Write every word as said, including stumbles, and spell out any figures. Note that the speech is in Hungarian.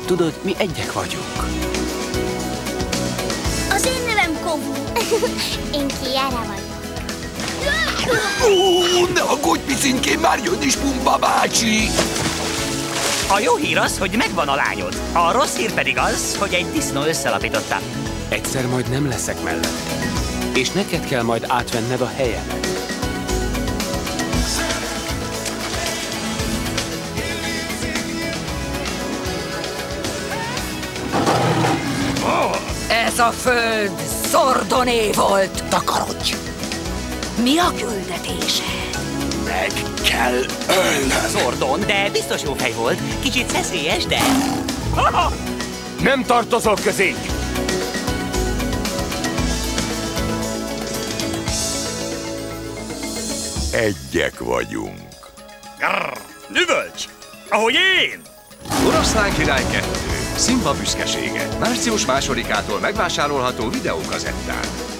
Tudod, mi egyek vagyunk. Az én nevem Kovu. Én Kiara vagyok. Ó, ne aggódj, picinkém, már jön is Pumba bácsi! A jó hír az, hogy megvan a lányod. A rossz hír pedig az, hogy egy disznó összelapította. Egyszer majd nem leszek mellette. És neked kell majd átvenned a helyemet. Ez a föld Zordoné volt. Takarodj! Mi a küldetése? Meg kell ölnöm! Zordon, de biztos jó fej volt. Kicsit szeszélyes, de... Nem tartozol közénk! Egyek vagyunk. Grrr, üvölcs! Ahogy én! Oroszlán király kettő. Szimba büszkesége. március másodikától megvásárolható videókazettán.